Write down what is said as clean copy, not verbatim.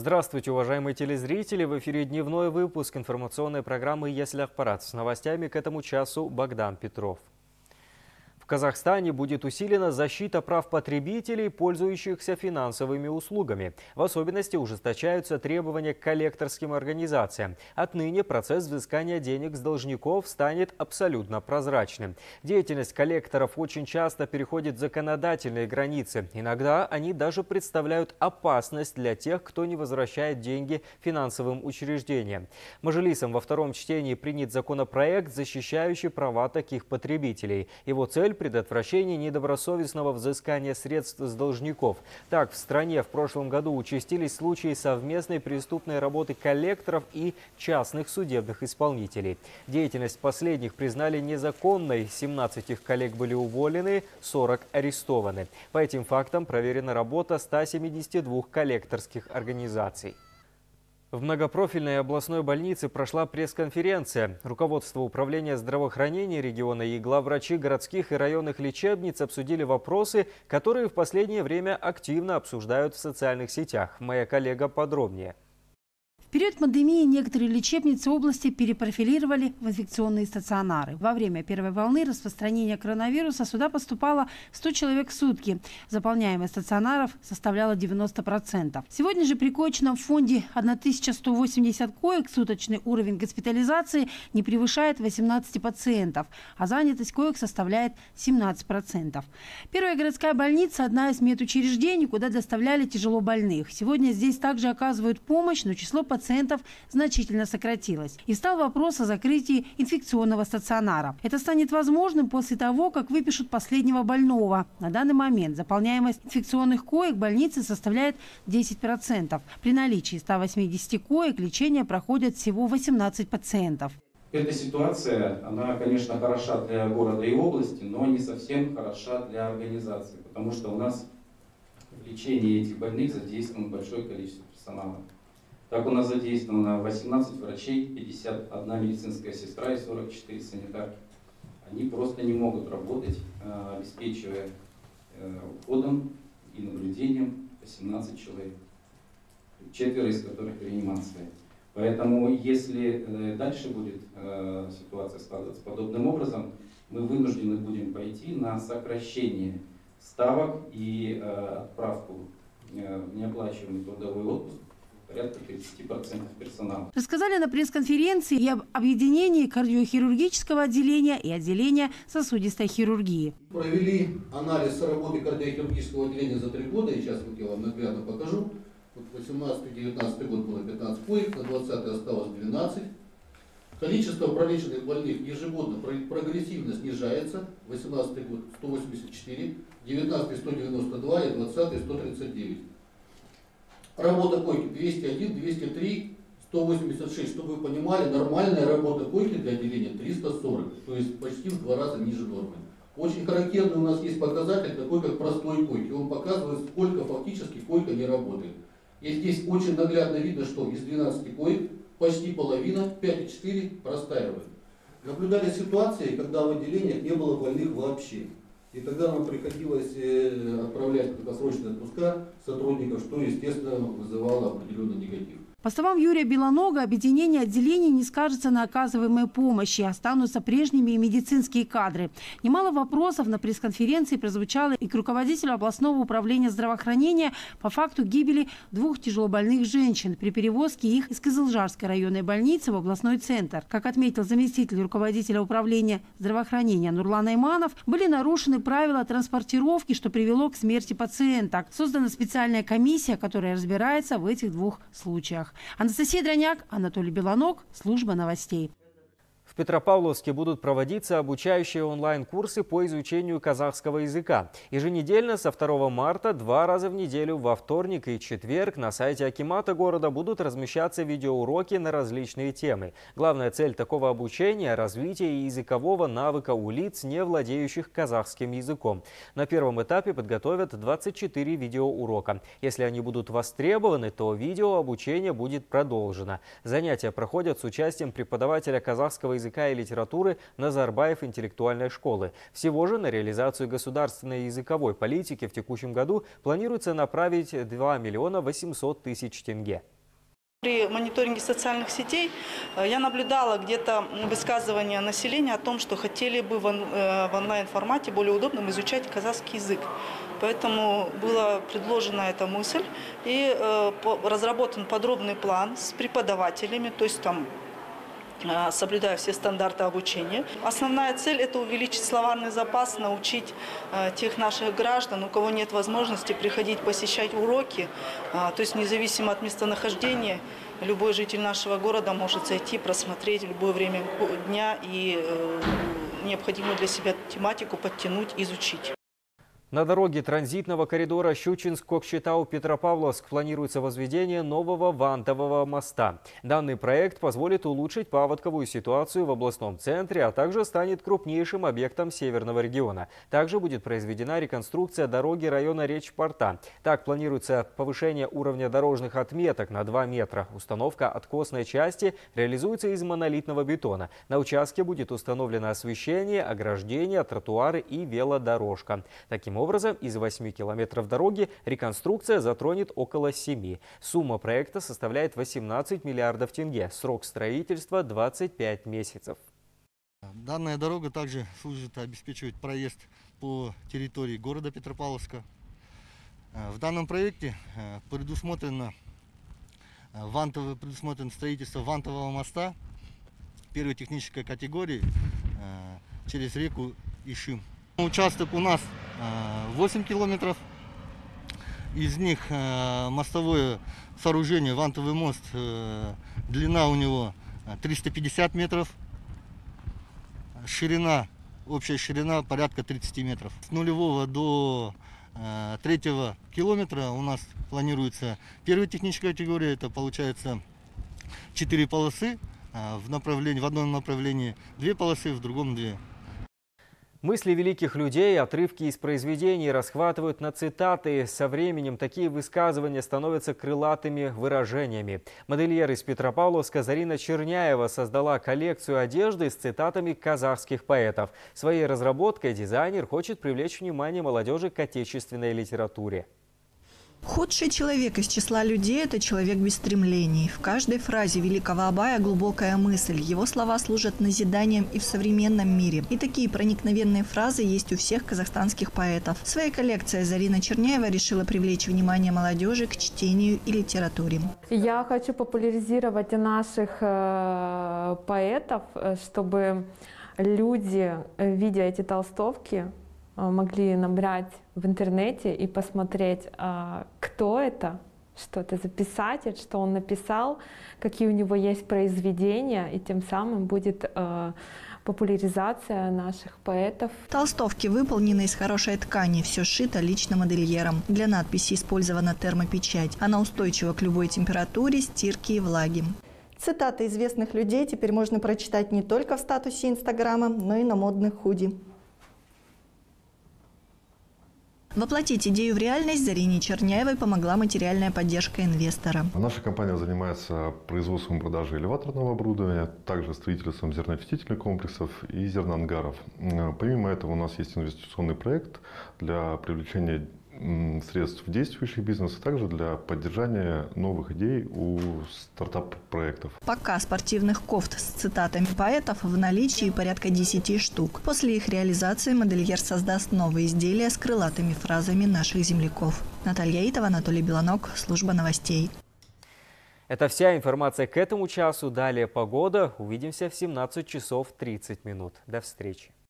Здравствуйте, уважаемые телезрители! В эфире дневной выпуск информационной программы «Если Аппарат». С новостями к этому часу Богдан Петров. В Казахстане будет усилена защита прав потребителей, пользующихся финансовыми услугами. В особенности ужесточаются требования к коллекторским организациям. Отныне процесс взыскания денег с должников станет абсолютно прозрачным. Деятельность коллекторов очень часто переходит законодательные границы. Иногда они даже представляют опасность для тех, кто не возвращает деньги финансовым учреждениям. Мажилисом во втором чтении принят законопроект, защищающий права таких потребителей. Его цель – предотвращение недобросовестного взыскания средств с должников. Так, в стране в прошлом году участились случаи совместной преступной работы коллекторов и частных судебных исполнителей. Деятельность последних признали незаконной. 17 их коллег были уволены, 40 арестованы. По этим фактам проверена работа 172 коллекторских организаций. В многопрофильной областной больнице прошла пресс-конференция. Руководство управления здравоохранения региона и главврачи городских и районных лечебниц обсудили вопросы, которые в последнее время активно обсуждают в социальных сетях. Моя коллега подробнее. В период пандемии некоторые лечебницы области перепрофилировали в инфекционные стационары. Во время первой волны распространения коронавируса сюда поступало 100 человек в сутки. Заполняемость стационаров составляла 90%. Сегодня же при коечном фонде 1180 коек суточный уровень госпитализации не превышает 18 пациентов, а занятость коек составляет 17%. Первая городская больница – одна из медучреждений, куда доставляли тяжелобольных. Сегодня здесь также оказывают помощь, но число пациентов значительно сократилось. И встал вопрос о закрытии инфекционного стационара. Это станет возможным после того, как выпишут последнего больного. На данный момент заполняемость инфекционных коек больницы составляет 10%. При наличии 180 коек лечение проходит всего 18 пациентов. Эта ситуация, она, конечно, хороша для города и области, но не совсем хороша для организации, потому что у нас в лечении этих больных задействовано большое количество персонала. Так у нас задействовано 18 врачей, 51 медицинская сестра и 44 санитарки. Они просто не могут работать, обеспечивая уходом и наблюдением 18 человек, 4 из которых в реанимации. Поэтому, если дальше будет ситуация складываться подобным образом, мы вынуждены будем пойти на сокращение ставок и отправку в неоплачиваемый трудовой отпуск порядка 30% персонала. Рассказали на пресс-конференции и об объединении кардиохирургического отделения и отделения сосудистой хирургии. Провели анализ работы кардиохирургического отделения за 3 года, и сейчас вот я вам наглядно покажу. Вот 18-19 год было 15 коек, на 20 осталось 12. Количество пролеченных больных ежегодно прогрессивно снижается. 18 год 184, 19 192 и 20 139. Работа койки 201, 203, 186. Чтобы вы понимали, нормальная работа койки для отделения 340, то есть почти в 2 раза ниже нормы. Очень характерный у нас есть показатель, такой как простой койки. Он показывает, сколько фактически койка не работает. И здесь очень наглядно видно, что из 12 коек почти половина, 5,4, простаивает. Наблюдали ситуации, когда в отделениях не было больных вообще. И тогда нам приходилось отправлять краткосрочные отпуска сотрудников, что, естественно, вызывало определенный негатив. По словам Юрия Белонога, объединение отделений не скажется на оказываемой помощи, останутся прежними и медицинские кадры. Немало вопросов на пресс-конференции прозвучало и к руководителю областного управления здравоохранения по факту гибели 2 тяжелобольных женщин при перевозке их из Кызылжарской районной больницы в областной центр. Как отметил заместитель руководителя управления здравоохранения Нурлан Айманов, были нарушены правила транспортировки, что привело к смерти пациента. Создана специальная комиссия, которая разбирается в этих 2 случаях. Анастасия Дроняк, Анатолий Белоног, служба новостей. В Петропавловске будут проводиться обучающие онлайн-курсы по изучению казахского языка. Еженедельно со 2 марта 2 раза в неделю во вторник и четверг на сайте акимата города будут размещаться видеоуроки на различные темы. Главная цель такого обучения – развитие языкового навыка у лиц, не владеющих казахским языком. На первом этапе подготовят 24 видеоурока. Если они будут востребованы, то видеообучение будет продолжено. Занятия проходят с участием преподавателя казахского языка и литературы Назарбаев интеллектуальной школы. Всего же на реализацию государственной языковой политики в текущем году планируется направить 2 800 000 тенге. При мониторинге социальных сетей я наблюдала где-то высказывания населения о том, что хотели бы в онлайн-формате более удобным изучать казахский язык. Поэтому была предложена эта мысль и разработан подробный план с преподавателями, то есть там соблюдая все стандарты обучения. Основная цель – это увеличить словарный запас, научить тех наших граждан, у кого нет возможности приходить посещать уроки. То есть независимо от местонахождения, любой житель нашего города может зайти, просмотреть в любое время дня и необходимую для себя тематику подтянуть, изучить. На дороге транзитного коридора Щучинск-Кокшетау-Петропавловск планируется возведение нового вантового моста. Данный проект позволит улучшить паводковую ситуацию в областном центре, а также станет крупнейшим объектом северного региона. Также будет произведена реконструкция дороги района Речь-Порта. Так планируется повышение уровня дорожных отметок на 2 метра. Установка откосной части реализуется из монолитного бетона. На участке будет установлено освещение, ограждение, тротуары и велодорожка. Таким образом, из 8 километров дороги реконструкция затронет около 7. Сумма проекта составляет 18 миллиардов тенге. Срок строительства – 25 месяцев. Данная дорога также служит обеспечивать проезд по территории города Петропавловска. В данном проекте предусмотрено строительство вантового моста первой технической категории через реку Ишим. Участок у нас 8 километров, из них мостовое сооружение, вантовый мост, длина у него 350 метров, общая ширина порядка 30 метров. С нулевого до 3-го километра у нас планируется первая техническая категория, это получается 4 полосы, в одном направлении 2 полосы, в другом 2. Мысли великих людей, отрывки из произведений расхватывают на цитаты. Со временем такие высказывания становятся крылатыми выражениями. Модельер из Петропавловска Зарина Черняева создала коллекцию одежды с цитатами казахских поэтов. Своей разработкой дизайнер хочет привлечь внимание молодежи к отечественной литературе. Худший человек из числа людей – это человек без стремлений. В каждой фразе великого Абая глубокая мысль. Его слова служат назиданием и в современном мире. И такие проникновенные фразы есть у всех казахстанских поэтов. В своей коллекции Зарина Черняева решила привлечь внимание молодежи к чтению и литературе. Я хочу популяризировать наших поэтов, чтобы люди, видя эти толстовки, могли набрать в интернете и посмотреть, кто это, что это за писатель, что он написал, какие у него есть произведения, и тем самым будет популяризация наших поэтов. Толстовки выполнены из хорошей ткани, все сшито лично модельером. Для надписи использована термопечать. Она устойчива к любой температуре, стирке и влаге. Цитаты известных людей теперь можно прочитать не только в статусе Инстаграма, но и на модных худи. Воплотить идею в реальность Зарине Черняевой помогла материальная поддержка инвестора. Наша компания занимается производством и продажей элеваторного оборудования, также строительством зерноочистительных комплексов и зерноангаров. Помимо этого у нас есть инвестиционный проект для привлечения средств в действующий бизнес, а также для поддержания новых идей у стартап-проектов. Пока спортивных кофт с цитатами поэтов в наличии порядка 10 штук. После их реализации модельер создаст новые изделия с крылатыми фразами наших земляков. Наталья Итова, Анатолий Белонок, служба новостей. Это вся информация к этому часу. Далее погода. Увидимся в 17 часов 30 минут. До встречи.